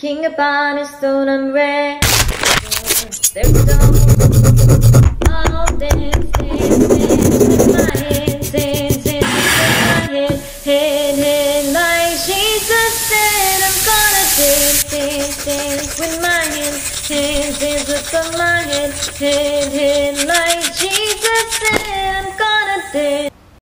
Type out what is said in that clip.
King upon his throne and red. There's no all dance, dance, dance with my hands, dance, dance with my head, like Jesus said. I'm gonna dance, dance, dance with my hands, dance with my head, like Jesus said. I'm gonna dance.